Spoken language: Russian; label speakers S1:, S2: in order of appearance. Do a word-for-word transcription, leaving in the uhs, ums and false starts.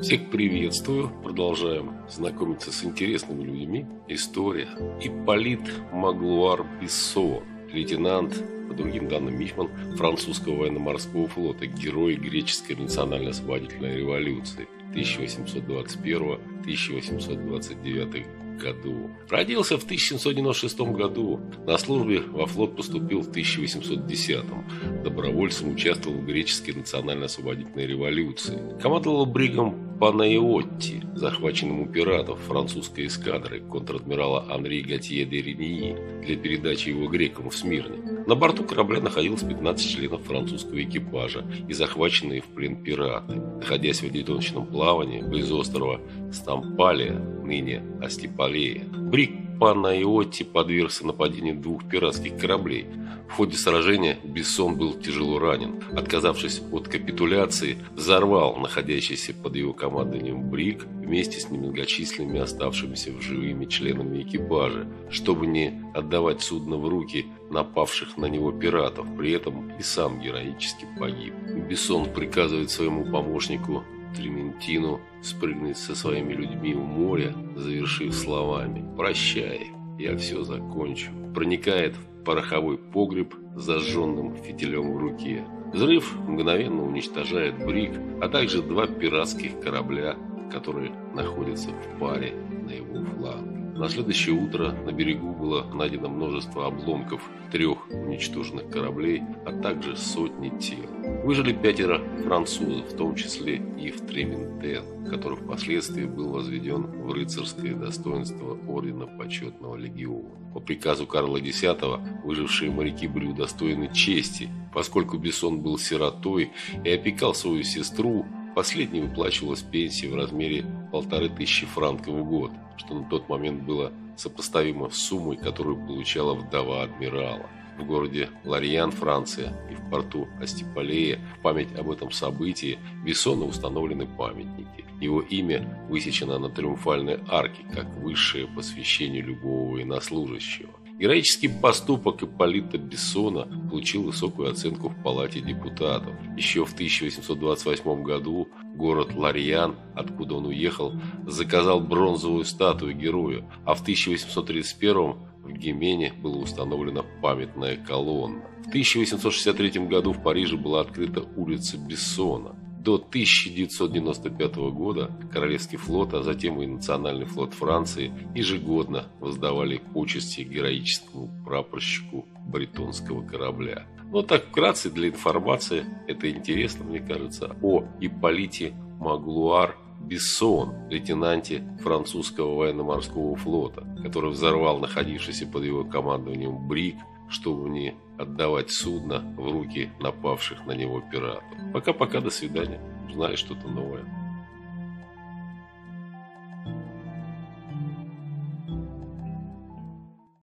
S1: Всех приветствую. Продолжаем знакомиться с интересными людьми. История. Ипполит Маглуар Бессон, лейтенант, по другим данным мичман французского военно-морского флота, герой греческой национально-освободительной революции тысяча восемьсот двадцать первого — тысяча восемьсот двадцать девятого году. Родился в тысяча семьсот девяносто шестом году. На службе во флот поступил в тысяча восемьсот десятом. Добровольцем участвовал в греческой национально-освободительной революции. Командовал бригом Панаиотти, захваченным у пиратов французской эскадрой контр-адмирала Анри Готье де Реньи для передачи его грекам в Смирне. На борту корабля находилось пятнадцать членов французского экипажа и захваченные в плен пираты. Находясь в одиночном плавании близ острова Стампалия, ныне Астипалея, бриг Панаиотти подвергся нападению двух пиратских кораблей. В ходе сражения Бессон был тяжело ранен. Отказавшись от капитуляции, взорвал находящийся под его командованием бриг вместе с немногочисленными оставшимися в живыми членами экипажа, чтобы не отдавать судно в руки напавших на него пиратов. При этом и сам героически погиб. Бессон приказывает своему помощнику Клементину спрыгнуть со своими людьми в море, завершив словами: «Прощай, я все закончу». Проникает в пороховой погреб с зажженным фитилем в руке. Взрыв мгновенно уничтожает бриг, а также два пиратских корабля, которые находятся в паре на его фланге. На следующее утро на берегу было найдено множество обломков трех уничтоженных кораблей, а также сотни тел. Выжили пятеро французов, в том числе Ив Трементен, который впоследствии был возведен в рыцарское достоинство ордена Почетного легиона. По приказу Карла Десятого выжившие моряки были удостоены чести, поскольку Бессон был сиротой и опекал свою сестру. Последней выплачивалась пенсия в размере полторы тысячи франков в год, что на тот момент было сопоставимо с суммой, которую получала вдова адмирала. В городе Лорьян, Франция, и в порту Астипалея в память об этом событии Бессону установлены памятники. Его имя высечено на триумфальной арке, как высшее посвящение любого военнослужащего. Героический поступок Ипполита Бессона получил высокую оценку в Палате депутатов. Еще в тысяча восемьсот двадцать восьмом году город Лорьян, откуда он уехал, заказал бронзовую статую герою, а в тысяча восемьсот тридцать первом в Гемене была установлена памятная колонна. В тысяча восемьсот шестьдесят третьем году в Париже была открыта улица Бессона. До тысяча девятьсот девяносто пятого года Королевский флот, а затем и Национальный флот Франции ежегодно воздавали почести героическому прапорщику бретонского корабля. Но так вкратце для информации, это интересно, мне кажется, о Ипполите Маглуар Бессон, лейтенанте французского военно-морского флота, который взорвал находившийся под его командованием бриг, чтобы не отдавать судно в руки напавших на него пиратов. Пока-пока, до свидания. Узнали что-то новое.